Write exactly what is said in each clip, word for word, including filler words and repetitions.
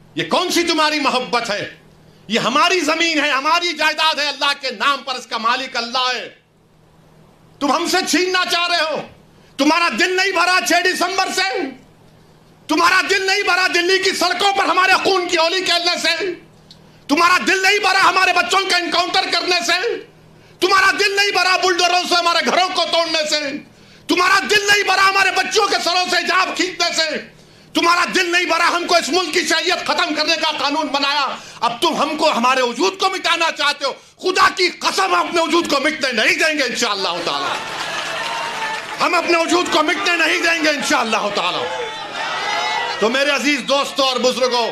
یہ کون سی تمہاری محبت ہے؟ یہ ہماری زمین ہے، ہماری جائیداد ہے، اللہ کے نام پر اس کا مالک اللہ ہے، تم ہم سے چھیننا چاہ رہے ہو۔ تمہارا دل نہیں بھرا چھ دسمبر سے؟ تمہارا دل نہیں بھرا دلی کی سڑکوں پر ہمارے خون کی ہولی کھیلنے سے؟ تمہارا دل نہیں بھرا ہمارے بچوں کا انکاؤنٹر کرنے سے؟ تمہارا دل نہیں بھرا بلڈوروں سے ہمارے گھروں کو توڑنے سے؟ تمہارا دل نہیں بھرا ہمارے بچوں کے سروں سے حجاب کھینچنے سے؟ تمہارا دل نہیں بھرا ہم کو اس ملک کی شریعت ختم کرنے کا قانون بنایا، اب تم ہم کو ہمارے وجود کو مٹانا چاہتے ہو؟ خدا کی قسم ہم اپنے وجود کو مٹنے نہیں دیں گے انشاءاللہ تعالی، ہم اپنے وجود کو مٹنے نہیں دیں گے انشاءاللہ تعالی۔ تو میرے عزیز دوستوں اور بزرگوں،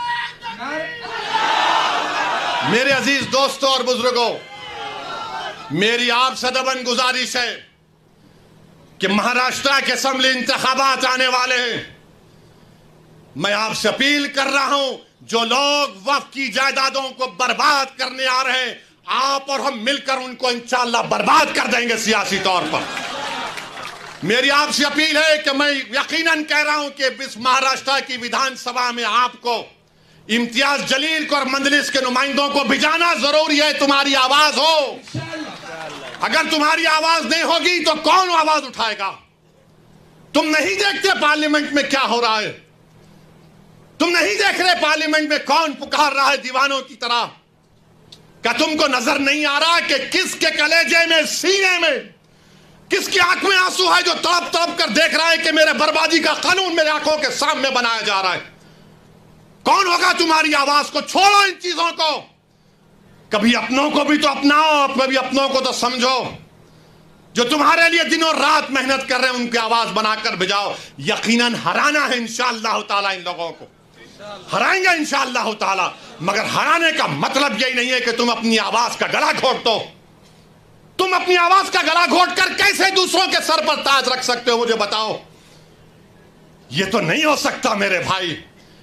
میرے عزیز دوستوں اور بزرگوں، میری آپ سے دبن گزارش ہے کہ مہاراشٹرا کے اسمبلی انتخابات آنے والے ہیں، میں آپ سے اپیل کر رہا ہوں جو لوگ وقف کی جائیدادوں کو برباد کرنے آ رہے ہیں، آپ اور ہم مل کر ان کو انشاءاللہ برباد کر دیں گے سیاسی طور پر۔ میری آپ سے اپیل ہے کہ میں یقیناً کہہ رہا ہوں کہ اس مہاراشٹرا کی ویدھان سبھا میں آپ کو امتیاز جلیل کو اور مجلس کے نمائندوں کو بھیجانا ضروری ہے، تمہاری آواز ہو۔ اگر تمہاری آواز نہیں ہوگی تو کون آواز اٹھائے گا؟ تم نہیں دیکھتے پارلیمنٹ میں کیا ہو رہا ہے؟ تم نہیں دیکھ رہے پارلیمنٹ میں کون پکار رہا ہے دیوانوں کی طرح؟ کیا تم کو نظر نہیں آ رہا کہ کس کے کلیجے میں، سینے میں، کس کی آنکھ میں آنسو ہے جو تڑپ تڑپ کر دیکھ رہا ہے کہ میرے بربادی کا قانون میرے آنکھوں کے سامنے بنایا جا رہا ہے؟ کون ہوگا تمہاری آواز کو؟ چھوڑو ان چیزوں کو، کبھی اپنوں کو بھی تو اپناؤ، کبھی اپنوں کو تو سمجھو۔ جو تمہارے لیے دن اور رات محنت کر رہے ہیں ان کی آواز بنا کر بجاؤ۔ یقیناً ہرانا ہے انشاءاللہ تعالی، ان لوگوں کو ہرائیں گے انشاءاللہ تعالی، مگر ہرانے کا مطلب یہی نہیں ہے کہ تم اپنی آواز کا گلا گھونٹ دو۔ تم اپنی آواز کا گلا گھونٹ کر کیسے دوسروں کے سر پر تاج رکھ سکتے ہو؟ مجھے بتاؤ، یہ تو نہیں ہو سکتا میرے بھائی۔